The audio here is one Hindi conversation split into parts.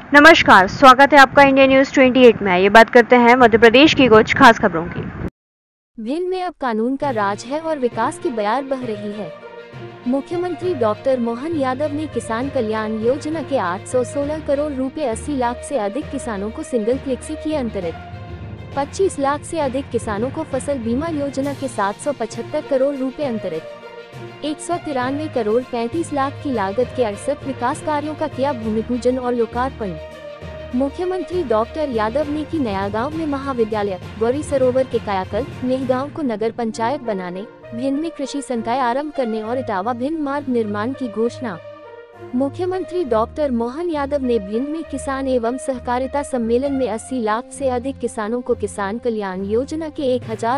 नमस्कार, स्वागत है आपका इंडिया न्यूज 28 में। ये बात करते हैं मध्य प्रदेश की कुछ खास खबरों की। भिंड में अब कानून का राज है और विकास की बयार बह रही है। मुख्यमंत्री डॉक्टर मोहन यादव ने किसान कल्याण योजना के 816 करोड़ रुपए 80 लाख से अधिक किसानों को सिंगल क्लिक से किए अंतरित। 25 लाख से अधिक किसानों को फसल बीमा योजना के 775 करोड़ रुपए अंतरित। 193 करोड़ 35 लाख की लागत के 68 विकास कार्यों का किया भूमि पूजन और लोकार्पण। मुख्यमंत्री डॉक्टर यादव ने की नया गांव में महाविद्यालय, गौरी सरोवर के कायाकल्प, मेहगांव को नगर पंचायत बनाने, भिंड में कृषि संकाय आरंभ करने और इटावा भिंड मार्ग निर्माण की घोषणा। मुख्यमंत्री डॉक्टर मोहन यादव ने भिंड में किसान एवं सहकारिता सम्मेलन में 80 लाख से अधिक किसानों को किसान कल्याण योजना के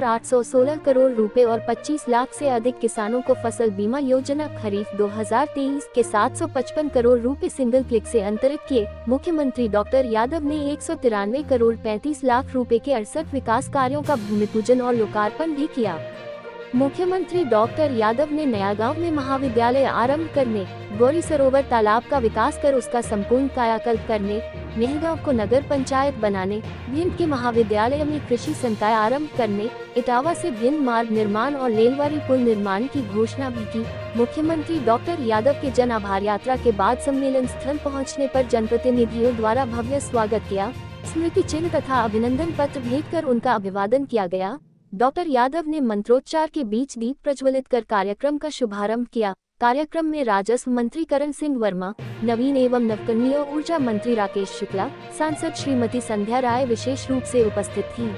1816 करोड़ रुपए और 25 लाख से अधिक किसानों को फसल बीमा योजना खरीफ 2023 के 755 करोड़ रुपए सिंगल क्लिक से अंतरित किए। मुख्यमंत्री डॉक्टर यादव ने 193 करोड़ 35 लाख रुपए के 68 विकास कार्यों का भूमि पूजन और लोकार्पण भी किया। मुख्यमंत्री डॉक्टर यादव ने नया गांव में महाविद्यालय आरंभ करने, गौरी सरोवर तालाब का विकास कर उसका संपूर्ण कायाकल्प करने, मेहगांव को नगर पंचायत बनाने, भिंड के महाविद्यालय में कृषि संकाय आरंभ करने, इटावा से भिंड मार्ग निर्माण और लेलवारी पुल निर्माण की घोषणा भी की। मुख्यमंत्री डॉक्टर यादव के जन आभार यात्रा के बाद सम्मेलन स्थल पहुँचने पर जनप्रतिनिधियों द्वारा भव्य स्वागत किया, स्मृति चिन्ह तथा अभिनंदन पत्र भेंट कर उनका अभिवादन किया गया। डॉक्टर यादव ने मंत्रोच्चार के बीच दीप प्रज्वलित कर कार्यक्रम का शुभारंभ किया। कार्यक्रम में राजस्व मंत्री करण सिंह वर्मा, नवीन एवं नवकरणीय ऊर्जा मंत्री राकेश शुक्ला, सांसद श्रीमती संध्या राय विशेष रूप से उपस्थित थी।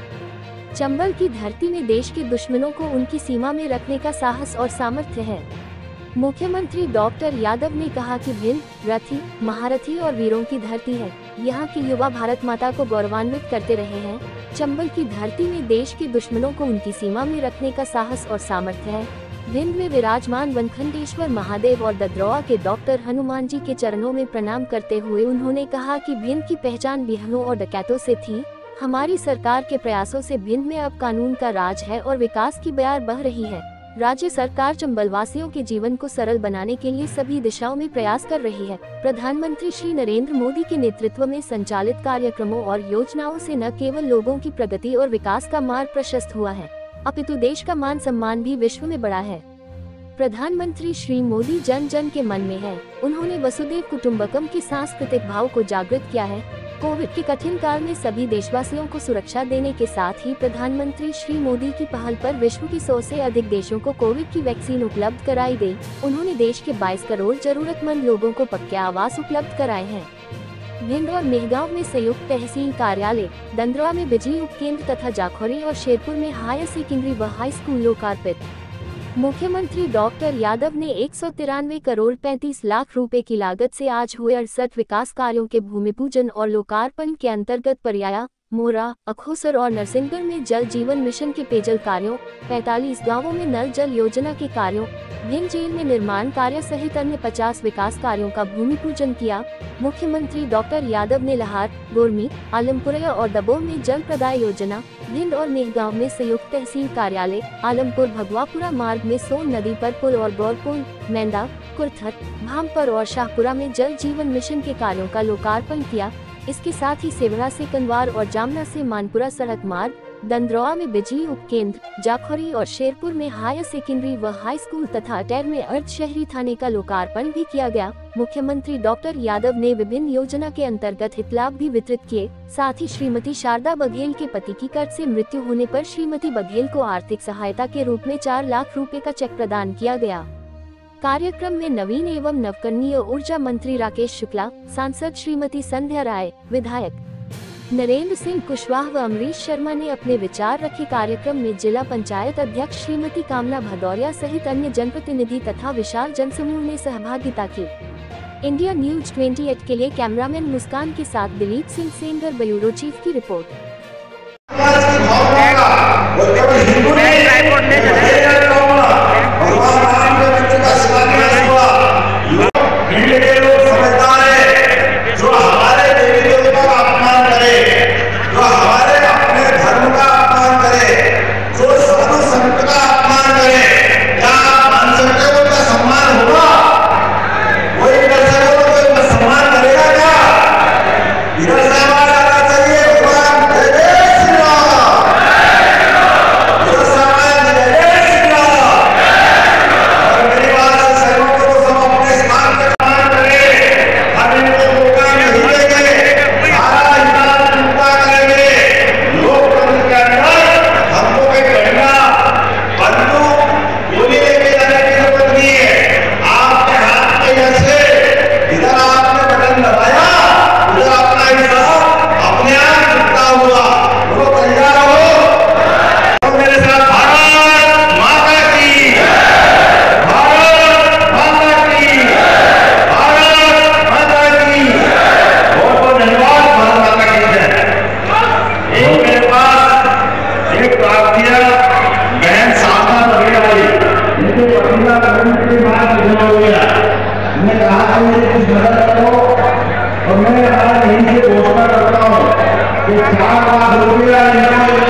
चंबल की धरती में देश के दुश्मनों को उनकी सीमा में रखने का साहस और सामर्थ्य है। मुख्यमंत्री डॉक्टर यादव ने कहा कि भिंड रथी, महारथी और वीरों की धरती है। यहाँ के युवा भारत माता को गौरवान्वित करते रहे हैं। चंबल की धरती में देश के दुश्मनों को उनकी सीमा में रखने का साहस और सामर्थ्य है। भिंड में विराजमान वनखंडेश्वर महादेव और ददरौआ के डॉक्टर हनुमान जी के चरणों में प्रणाम करते हुए उन्होंने कहा कि भिंड की पहचान बिहनों और डकैतों से थी। हमारी सरकार के प्रयासों से भिंड में अब कानून का राज है और विकास की बयार बह रही है। राज्य सरकार चंबल वासियों के जीवन को सरल बनाने के लिए सभी दिशाओं में प्रयास कर रही है। प्रधानमंत्री श्री नरेंद्र मोदी के नेतृत्व में संचालित कार्यक्रमों और योजनाओं से न केवल लोगों की प्रगति और विकास का मार्ग प्रशस्त हुआ है, अपितु देश का मान सम्मान भी विश्व में बढ़ा है। प्रधानमंत्री श्री मोदी जन जन के मन में है। उन्होंने वसुदेव कुटुंबकम के सांस्कृतिक भाव को जागृत किया है। कोविड के कठिन काल में सभी देशवासियों को सुरक्षा देने के साथ ही प्रधानमंत्री श्री मोदी की पहल पर विश्व की 100 से अधिक देशों को कोविड की वैक्सीन उपलब्ध कराई गई। उन्होंने देश के 22 करोड़ जरूरतमंद लोगों को पक्के आवास उपलब्ध कराए हैं। भिंड और मेहगांव में संयुक्त तहसील कार्यालय, दंदरौआ में बिजली उपकेंद्र तथा जाखौरी और शेरपुर में हायर सेकेंडरी व हाई स्कूल लोकार्पित। मुख्यमंत्री डॉक्टर यादव ने 193 करोड़ 35 लाख रुपए की लागत से आज हुए 68 विकास कार्यों के भूमि पूजन और लोकार्पण के अंतर्गत परियाया, मोरा, अखोसर और नरसिंहगढ़ में जल जीवन मिशन के पेयजल कार्यों, 45 गांवों में नल जल योजना के कार्यों, भिंड जेल में निर्माण कार्य सहित अन्य 50 विकास कार्यों का भूमि पूजन किया। मुख्यमंत्री डॉक्टर यादव ने लहार, गोरमी, आलमपुरा और दबोह में जल प्रदाय योजना, भिंड और मेहगांव में संयुक्त तहसील कार्यालय, आलमपुर भगवापुरा मार्ग में सोन नदी पर पुल और गौरपुल, मैंदा, कुर्थर, भामपर और शाहपुरा में जल जीवन मिशन के कार्यों का लोकार्पण किया। इसके साथ ही सेवरा से कनवार और जामना से मानपुरा सड़क मार्ग, दंदरौआ में बिजली उपकेंद्र, जाखौरी और शेरपुर में हायर सेकेंडरी व हाई स्कूल तथा अटैर में अर्ध शहरी थाने का लोकार्पण भी किया गया। मुख्यमंत्री डॉक्टर यादव ने विभिन्न योजना के अंतर्गत हितलाभ भी वितरित किए। साथ ही श्रीमती शारदा बघेल के पति की कर्ज से मृत्यु होने पर श्रीमती बघेल को आर्थिक सहायता के रूप में 4 लाख रुपए का चेक प्रदान किया गया। कार्यक्रम में नवीन एवं नवकरणीय ऊर्जा मंत्री राकेश शुक्ला, सांसद श्रीमती संध्या राय, विधायक नरेंद्र सिंह कुशवाहा व अमरीश शर्मा ने अपने विचार रखे। कार्यक्रम में जिला पंचायत अध्यक्ष श्रीमती कामना भदौरिया सहित अन्य जनप्रतिनिधि तथा विशाल जनसमूह ने सहभागिता की। इंडिया न्यूज 28 के लिए कैमरामैन मुस्कान के साथ दिलीप सिंह सेंगर, ब्यूरो चीफ की रिपोर्ट। जिनके पसीना करने के बाद निधन हो गया। मैंने कहा कि मेरी कुछ मदद करो और मैं आज यहीं से घोषणा करता हूँ कि 4 लाख रुपया